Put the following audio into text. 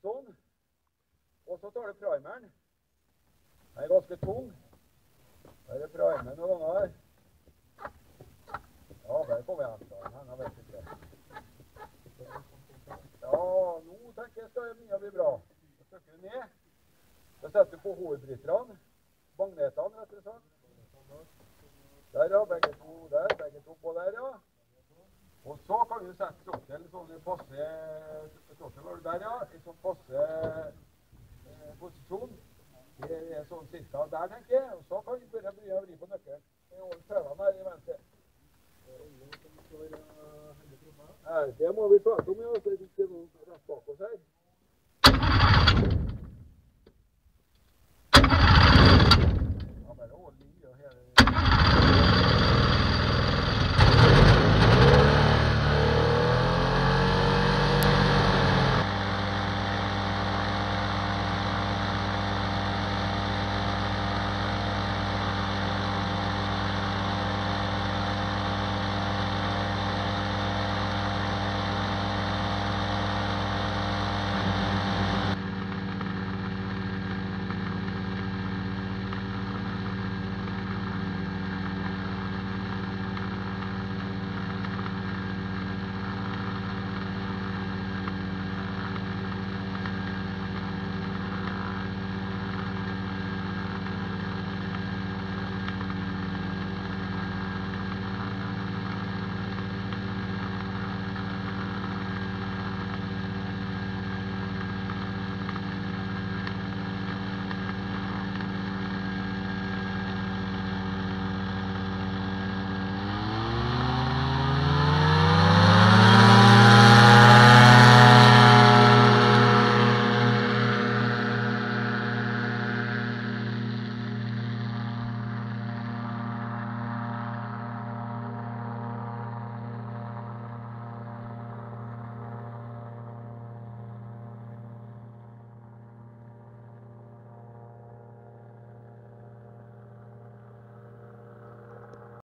sånn. Og så tar du primeren. Den er ganske tung. Der er primeren noen ganger. Ja, der kommer jeg etter. Den vet ikke. Ja, nå tenker jeg skal mye bli bra. Så trykker du ned. Så setter du på hovedbryterne. Magnetene, rett og slett. Der, ja. Begge to der. Begge to på der, ja. Og så kan du sette klokken sånn i passe, klokken var du der, ja, i sånn passe posisjon. Det er sånn cirka der, tenker jeg. Og så kan du bare begynne å vri på nøkkelen. Det er over prøvene her i venstre. Det må vi prate om, ja. Det er ikke noe rett bak oss her.